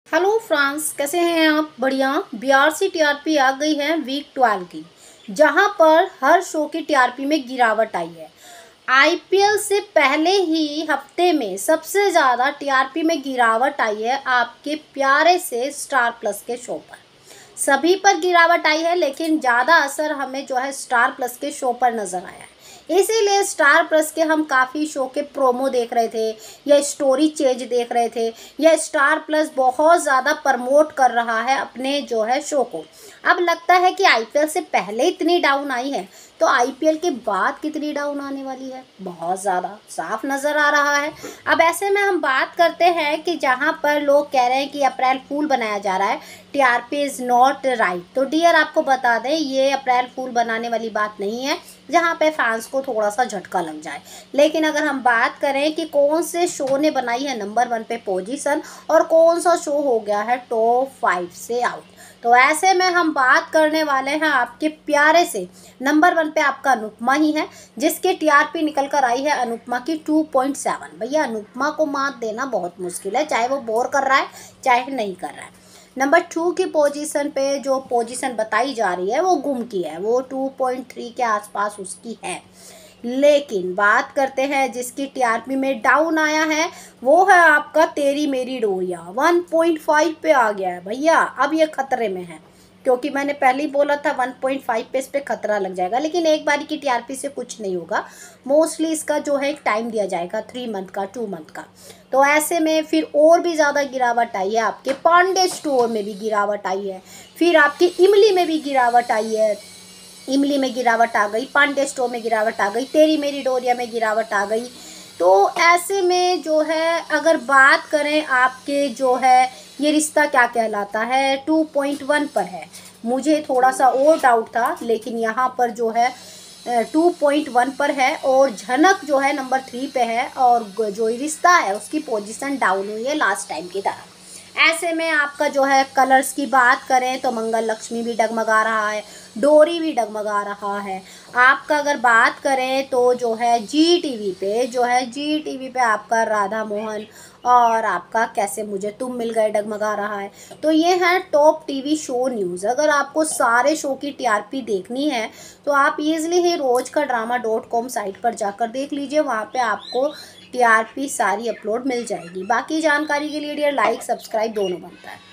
Hello France, कैसे हैं आप? बढ़िया। बीआरसी टीआरपी आ गई है वीक 12 की, जहां पर हर शो की टीआरपी में गिरावट आई है। आईपीएल से पहले ही हफ्ते में सबसे ज़्यादा टीआरपी में गिरावट आई है आपके प्यारे से स्टार प्लस के शो पर। सभी पर गिरावट आई है, लेकिन ज़्यादा असर हमें जो है स्टार प्लस के शो पर नज़र आया है। इसीलिए स्टार प्लस के हम काफ़ी शो के प्रोमो देख रहे थे या स्टोरी चेंज देख रहे थे, या स्टार प्लस बहुत ज़्यादा प्रमोट कर रहा है अपने जो है शो को। अब लगता है कि आईपीएल से पहले इतनी डाउन आई है, तो आईपीएल के बाद कितनी डाउन आने वाली है, बहुत ज़्यादा साफ नज़र आ रहा है। अब ऐसे में हम बात करते हैं कि जहाँ पर लोग कह रहे हैं कि अप्रैल फूल बनाया जा रहा है, टीआरपी इज़ नॉट राइट, तो डियर आपको बता दें ये अप्रैल फूल बनाने वाली बात नहीं है जहाँ पे फैंस को थोड़ा सा झटका लग जाए। लेकिन अगर हम बात करें कि कौन से शो ने बनाई है नंबर 1 पे पोजीशन और कौन सा शो हो गया है टॉप 5 से आउट, तो ऐसे में हम बात करने वाले हैं आपके प्यारे से नंबर 1 पे आपका अनुपमा ही है, जिसके टीआरपी निकल कर आई है अनुपमा की 2.7। भैया अनुपमा को मात देना बहुत मुश्किल है, चाहे वो बोर कर रहा है चाहे नहीं कर रहा है। नंबर 2 की पोजीशन पे जो पोजीशन बताई जा रही है वो गुम की है, वो 2.3 के आसपास उसकी है। लेकिन बात करते हैं जिसकी टीआरपी में डाउन आया है, वो है आपका तेरी मेरी डोरिया। 1.5 पे आ गया है भैया, अब ये खतरे में है, क्योंकि मैंने पहले ही बोला था 1.5 पे इस पर खतरा लग जाएगा। लेकिन एक बारी की टीआरपी से कुछ नहीं होगा, मोस्टली इसका जो है एक टाइम दिया जाएगा 3 मंथ का, 2 मंथ का। तो ऐसे में फिर और भी ज़्यादा गिरावट आई है, आपके पांडे स्टोर में भी गिरावट आई है, फिर आपकी इमली में भी गिरावट आई है, इमली में गिरावट आ गई, पांडे स्टोर में गिरावट आ गई, तेरी मेरी डोरिया में गिरावट आ गई। तो ऐसे में जो है अगर बात करें आपके जो है ये रिश्ता क्या कहलाता है 2.1 पर है। मुझे थोड़ा सा और डाउट था, लेकिन यहाँ पर जो है 2.1 पर है, और झनक जो है नंबर 3 पे है, और जो रिश्ता है उसकी पोजीशन डाउन हुई है लास्ट टाइम की तरह। ऐसे में आपका जो है कलर्स की बात करें तो मंगल लक्ष्मी भी डगमगा रहा है, डोरी भी डगमगा रहा है। आपका अगर बात करें तो जो है जी टीवी पे आपका राधा मोहन और आपका कैसे मुझे तुम मिल गए डगमगा रहा है। तो ये है टॉप टीवी शो न्यूज़। अगर आपको सारे शो की टीआरपी देखनी है तो आप ईजिली ही rozkadrama.com साइट पर जाकर देख लीजिए, वहाँ पे आपको टीआरपी सारी अपलोड मिल जाएगी। बाकी जानकारी के लिए डियर लाइक सब्सक्राइब दोनों बनता है।